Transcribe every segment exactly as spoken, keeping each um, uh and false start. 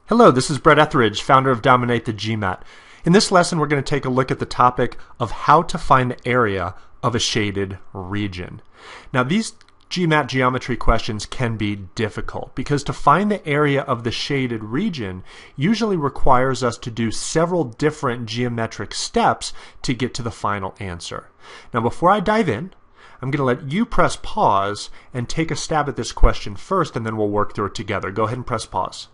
Hello, this is Brett Etheridge, founder of Dominate the GMAT. In this lesson, we're going to take a look at the topic of how to find the area of a shaded region. Now, these GMAT geometry questions can be difficult because to find the area of the shaded region usually requires us to do several different geometric steps to get to the final answer. Now, before I dive in, I'm going to let you press pause and take a stab at this question first, and then we'll work through it together. Go ahead and press pause.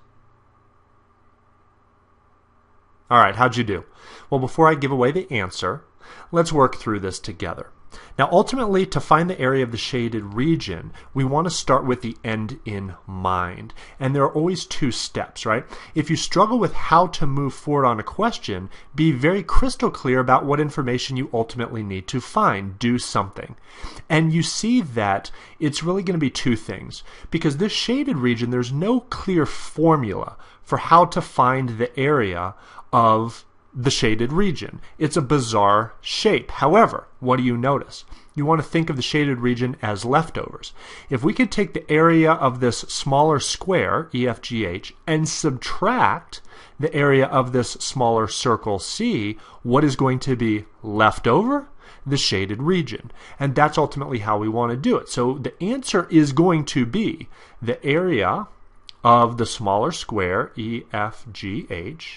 All right, how'd you do? Well, before I give away the answer, let's work through this together. Now, ultimately, to find the area of the shaded region, we want to start with the end in mind. And there are always two steps, right? If you struggle with how to move forward on a question, be very crystal clear about what information you ultimately need to find. Do something. And you see that it's really going to be two things. Because this shaded region, there's no clear formula for how to find the area of the shaded region. It's a bizarre shape. However, what do you notice? You want to think of the shaded region as leftovers. If we could take the area of this smaller square, E F G H, and subtract the area of this smaller circle, C, what is going to be left over? The shaded region. And that's ultimately how we want to do it. So the answer is going to be the area of the smaller square, E F G H,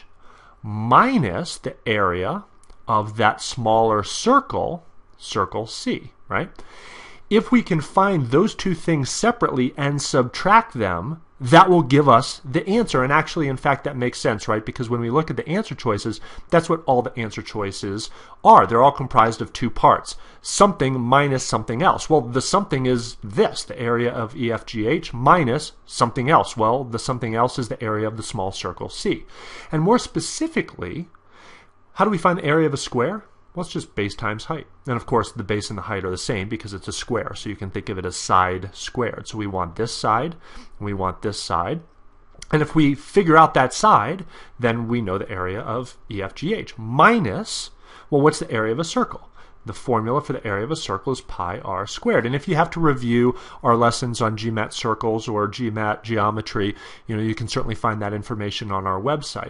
minus the area of that smaller circle, circle C, right? If we can find those two things separately and subtract them, that will give us the answer. And actually, in fact, that makes sense, right? Because when we look at the answer choices, that's what all the answer choices are. They're all comprised of two parts, something minus something else. Well, the something is this, the area of E F G H minus something else. Well, the something else is the area of the small circle C. And more specifically, how do we find the area of a square? Well, it's just base times height. And of course, the base and the height are the same because it's a square. So you can think of it as side squared. So we want this side, and we want this side. And if we figure out that side, then we know the area of E F G H minus, well, what's the area of a circle? The formula for the area of a circle is pi r squared. And if you have to review our lessons on GMAT circles or GMAT geometry, you know, you can certainly find that information on our website.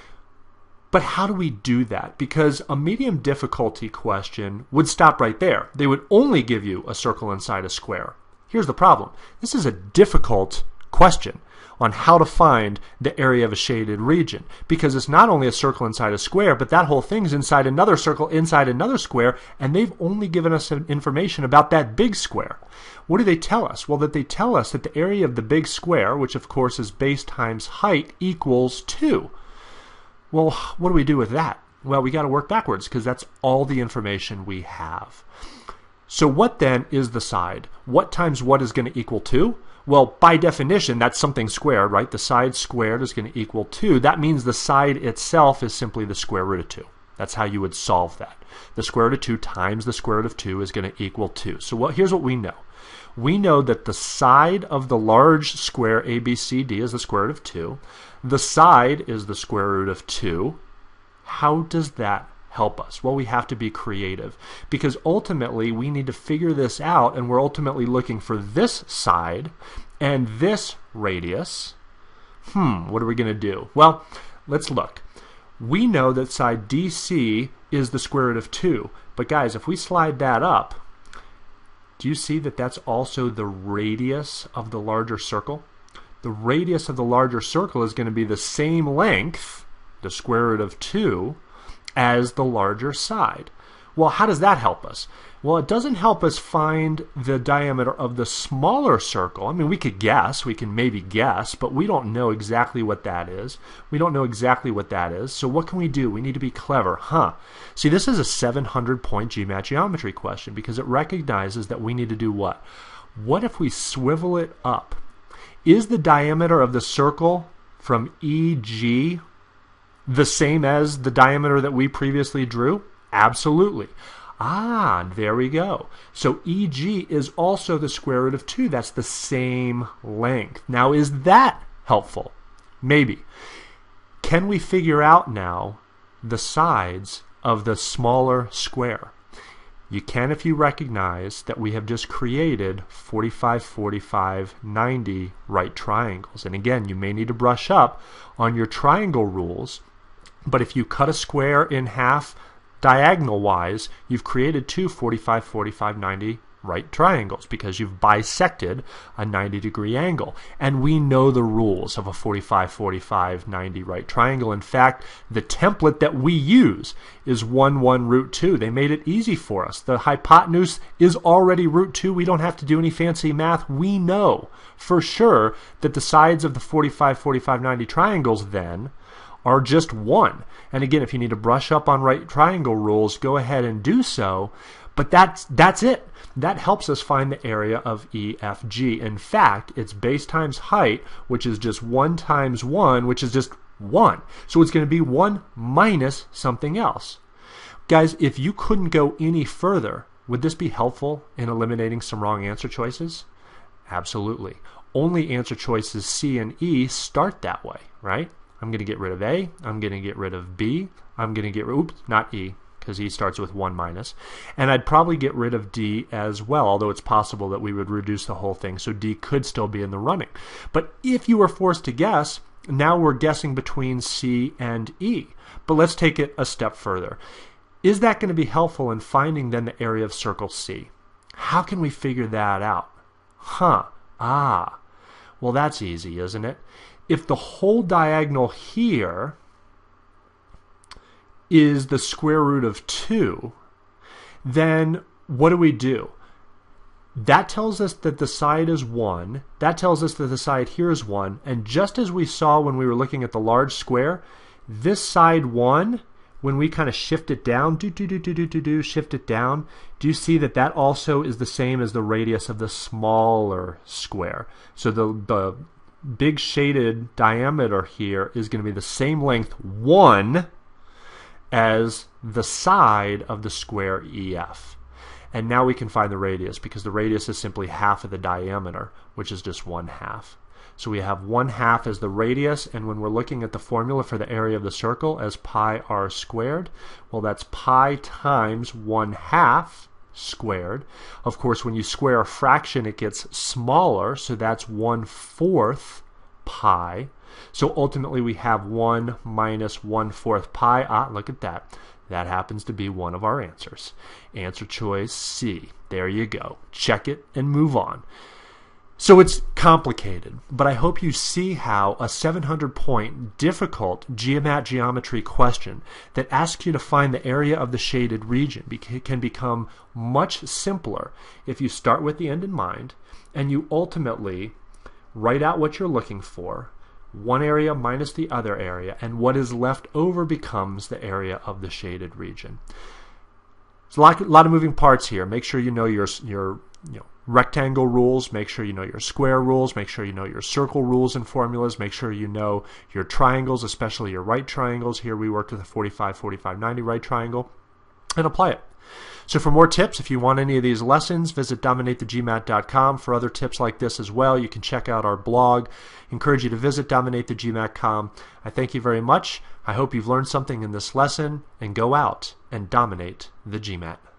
But how do we do that? Because a medium difficulty question would stop right there. They would only give you a circle inside a square. Here's the problem. This is a difficult question on how to find the area of a shaded region. Because it's not only a circle inside a square, but that whole thing's inside another circle inside another square, and they've only given us information about that big square. What do they tell us? Well, that they tell us that the area of the big square, which of course is base times height, equals two. Well, what do we do with that? Well, we got to work backwards because that's all the information we have. So what then is the side? What times what is going to equal two? Well, by definition, that's something squared, right? The side squared is going to equal two. That means the side itself is simply the square root of two. That's how you would solve that. The square root of two times the square root of two is going to equal two. So what, here's what we know. We know that the side of the large square A B C D is the square root of two. The side is the square root of two. How does that help us? Well, we have to be creative because ultimately we need to figure this out, and we're ultimately looking for this side and this radius. Hmm, what are we going to do? Well, let's look. We know that side D C is the square root of two, but guys, if we slide that up, do you see that that's also the radius of the larger circle? The radius of the larger circle is going to be the same length, the square root of two, as the larger side. Well, how does that help us? Well, it doesn't help us find the diameter of the smaller circle. I mean, we could guess, we can maybe guess, but we don't know exactly what that is. We don't know exactly what that is. So what can we do? We need to be clever, huh? See, this is a seven hundred point GMAT geometry question because it recognizes that we need to do what? What if we swivel it up? Is the diameter of the circle from E G the same as the diameter that we previously drew? Absolutely. Ah, there we go. So E G is also the square root of two. That's the same length. Now, is that helpful? Maybe. Can we figure out now the sides of the smaller square? You can if you recognize that we have just created forty-five, forty-five, ninety right triangles. And again, you may need to brush up on your triangle rules, but if you cut a square in half diagonal-wise, you've created two forty-five, forty-five, ninety right triangles because you've bisected a ninety degree angle. And we know the rules of a forty-five, forty-five, ninety right triangle. In fact, the template that we use is one, one, root two. They made it easy for us. The hypotenuse is already root two. We don't have to do any fancy math. We know for sure that the sides of the forty-five, forty-five, ninety triangles then are just one. And again, if you need to brush up on right triangle rules, go ahead and do so. But that's, that's it. That helps us find the area of E F G. In fact, it's base times height, which is just one times one, which is just one. So it's going to be one minus something else. Guys, if you couldn't go any further, would this be helpful in eliminating some wrong answer choices? Absolutely. Only answer choices C and E start that way, right? I'm going to get rid of A. I'm going to get rid of B. I'm going to get rid, oops, not E, because E starts with one minus. And I'd probably get rid of D as well, although it's possible that we would reduce the whole thing, so D could still be in the running. But if you were forced to guess, now we're guessing between C and E. But let's take it a step further. Is that going to be helpful in finding then the area of circle C? How can we figure that out? Huh, ah, well that's easy, isn't it? If the whole diagonal here is the square root of two, then what do we do? That tells us that the side is one. That tells us that the side here is one. And just as we saw when we were looking at the large square, this side one, when we kind of shift it down, do, do, do, do, do, do, do, shift it down, do you see that that also is the same as the radius of the smaller square? So the, the big shaded diameter here is going to be the same length, one, as the side of the square E F. And now we can find the radius because the radius is simply half of the diameter, which is just one half. So we have one half as the radius, and when we're looking at the formula for the area of the circle as pi r squared, well that's pi times one half squared. Of course, when you square a fraction it gets smaller, so that's one fourth pi. So ultimately we have one minus one fourth pi. Ah, look at that. That happens to be one of our answers. Answer choice C. There you go. Check it and move on. So it's complicated, but I hope you see how a seven hundred point difficult GMAT geometry question that asks you to find the area of the shaded region can become much simpler if you start with the end in mind and you ultimately write out what you're looking for, one area minus the other area, and what is left over becomes the area of the shaded region. There's a lot, a lot of moving parts here. Make sure you know your, your you know, rectangle rules, make sure you know your square rules, make sure you know your circle rules and formulas, make sure you know your triangles, especially your right triangles. Here we worked with a forty-five, forty-five, ninety right triangle, and apply it. So for more tips, if you want any of these lessons, visit dominate the G M A T dot com. For other tips like this as well, you can check out our blog. I encourage you to visit dominate the G M A T dot com. I thank you very much. I hope you've learned something in this lesson, and go out and dominate the G M A T.